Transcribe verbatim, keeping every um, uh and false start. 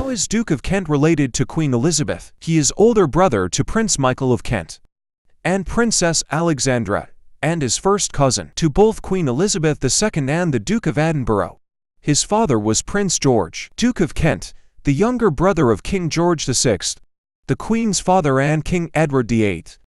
How is Duke of Kent related to Queen Elizabeth? He is older brother to Prince Michael of Kent and Princess Alexandra, and is first cousin to both Queen Elizabeth the Second and the Duke of Edinburgh. His father was Prince George, Duke of Kent, the younger brother of King George the Sixth, the Queen's father, and King Edward the Eighth.